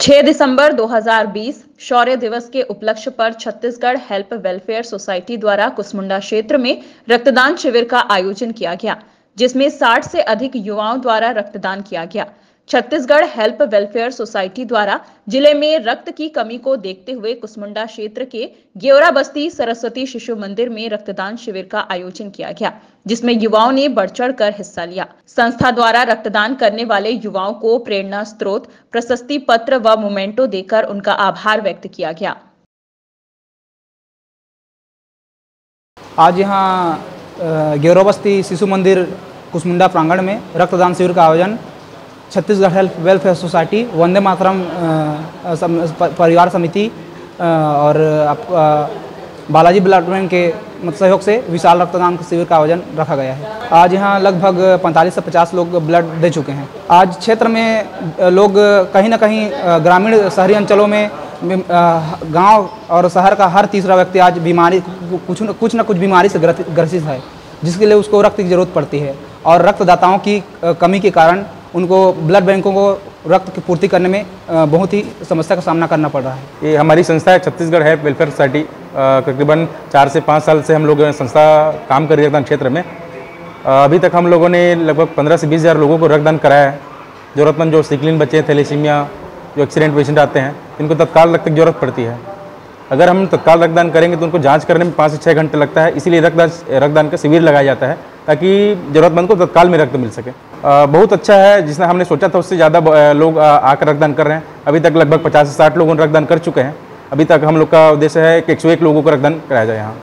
6 दिसंबर 2020 शौर्य दिवस के उपलक्ष्य पर छत्तीसगढ़ हेल्प वेलफेयर सोसाइटी द्वारा कुसमुंडा क्षेत्र में रक्तदान शिविर का आयोजन किया गया, जिसमें 60 से अधिक युवाओं द्वारा रक्तदान किया गया। छत्तीसगढ़ हेल्प वेलफेयर सोसाइटी द्वारा जिले में रक्त की कमी को देखते हुए कुसमुंडा क्षेत्र के गेवरा बस्ती सरस्वती शिशु मंदिर में रक्तदान शिविर का आयोजन किया गया, जिसमें युवाओं ने बढ़ चढ़कर हिस्सा लिया। संस्था द्वारा रक्तदान करने वाले युवाओं को प्रेरणा स्रोत, प्रशस्ति पत्र व मोमेंटो देकर उनका आभार व्यक्त किया गया। आज यहाँ गेवरा बस्ती शिशु मंदिर कुसमुंडा प्रांगण में रक्तदान शिविर का आयोजन Chhattisgarh help welfare society, Vande Mataram परिवार समिति और बालाजी ब्लड बैंक के सहयोग से विशाल रक्तदान शिविर का आयोजन रखा गया है। आज यहाँ लगभग 45 से 50 लोग ब्लड दे चुके हैं। आज क्षेत्र में लोग कहीं ना कहीं ग्रामीण शहरी अंचलों में गांव और शहर का हर तीसरा व्यक्ति आज बीमारी कुछ न कुछ बीमारी से ग्रसित है, जिसके लिए उसको रक्त की जरूरत पड़ती है और रक्तदाताओं की कमी के कारण उनको ब्लड बैंकों को रक्त की पूर्ति करने में बहुत ही समस्या का सामना करना पड़ रहा है। ये हमारी संस्था है छत्तीसगढ़ हेल्प वेलफेयर सोसाइटी। तकरीबन 4 से 5 साल से हम लोग संस्था काम कर रही है क्षेत्र में। अभी तक हम लोगों ने लगभग 15 से 20 हज़ार लोगों को रक्तदान कराया है। ज़रूरतमंद जो सिकलिन बच्चे, थैलेसीमिया, जो एक्सीडेंट पेशेंट आते हैं, इनको तत्काल रक्त की जरूरत पड़ती है। अगर हम तत्काल रक्तदान करेंगे तो उनको जांच करने में 5 से 6 घंटे लगता है। इसीलिए रक्तदान का शिविर लगाया जाता है ताकि ज़रूरतमंद को तत्काल में रक्त मिल सके। बहुत अच्छा है, जिसने हमने सोचा था उससे ज़्यादा लोग आकर रक्तदान कर रहे हैं। अभी तक लगभग 50 से 60 लोगों ने रक्तदान कर चुके हैं। अभी तक हम लोग का उद्देश्य है कि 101 लोगों को रक्तदान कराया जाए यहाँ।